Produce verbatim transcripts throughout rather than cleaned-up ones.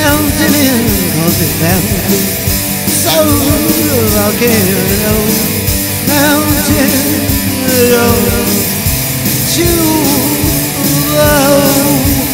mountain in, cause it's mountain. So volcano, mountain road to low.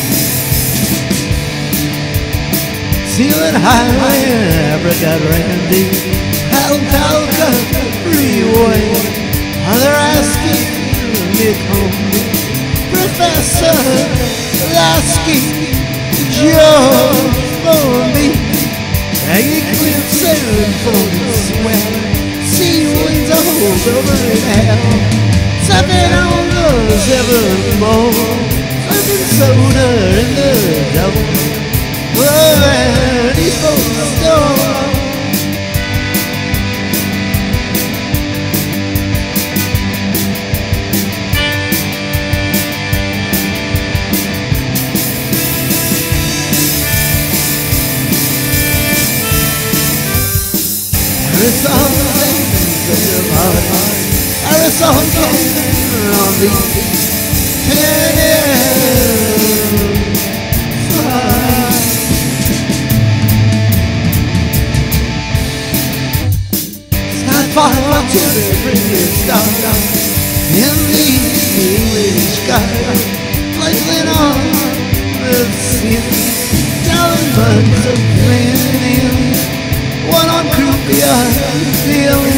Ceiling highway, apricot brandy, Altalca freeway. They're asking me home, Professor Lasky, Joe for me. Aggie cliffs and folded swell, sea winds all over hell. Tapping on the evermore, serving soda in the double. Well, these folks don't. It's all things in your heart. It's all things on the Pennyfeather. It's not far to the prettiest star in the English sky, placing on the sea, telling buds of plenty. One on croupier, feeling